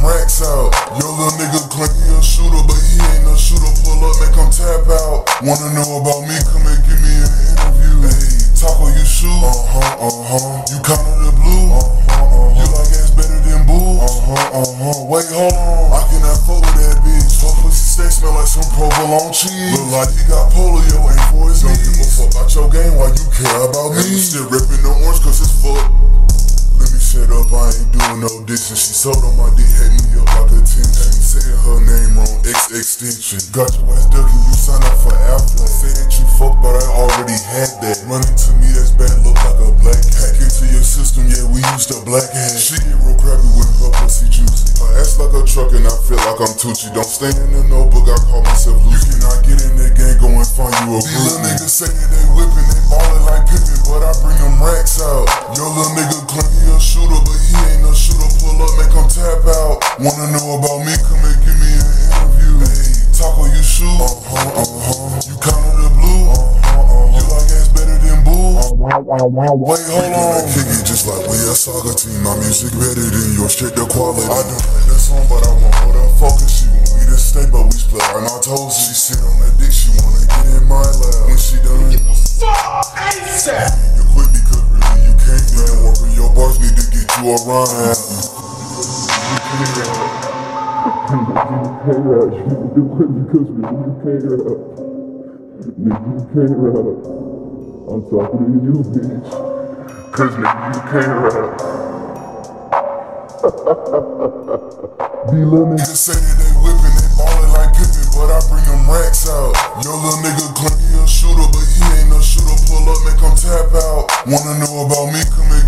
racks out. Yo, little nigga claim he a shooter, but he ain't a shooter. Pull up, make him tap out. Wanna know about me? Come and give me an interview. Hey, Taco, you shoot? You counted the blue? You like ass better than boo? Wait, hold on. I cannot fuck with that bitch. Her pussy steak smell like some provolone cheese. Look like he got polio, ain't for his knees. Don't give a fuck about your game while you care about me. Still ripping the orange cause it's fuck. Let me shut up, I ain't doing no dissing. She sold on my dick, had me up like a 10. Saying her name wrong, X extension. Got your ass ducking, you sign up for Affleck. Say that you fuck, but I already had that. Money to me, that's bad, look like a black hack into your system, yeah, we used a black hat. She get real crappy with her pussy juicy. Her ass like a truck and I feel like I'm Tucci. Don't stay in the notebook, I call myself Lucy. You cannot get in that gang, go and find you a groupie. These little niggas say that they whipping, they ballin' like Pippin, but I bring them racks out. Yo, little nigga claim he a shooter, but he ain't a shooter. Pull up, make him tap out. Wanna know about me? Come and give me an interview. Hey, Taco, you shoot? You counted the blue? You like ass better than boo? Wait, hold on. Kick it just like we a soccer team. My music better than yours, straight the quality. I done played that song, but I want her to focus. She want me to stay, but we split our toes. She sit on that dick, she wanna get in my lap. When she done, get the fuck ASAP. You quit because really you can't. Need to work on your bars, need to get you around. You can't rap. You quit because really you can't rap. Nigga, you can't rap. I'm talking to you, bitch. Cause nigga, you can't rap. These little niggas say that they whippin', they ballin' like Pippin, but I bring them racks out. Yo, little nigga claim he a shooter, but he ain't a shooter. Pull up, make him tap out. Wanna know about me? Come and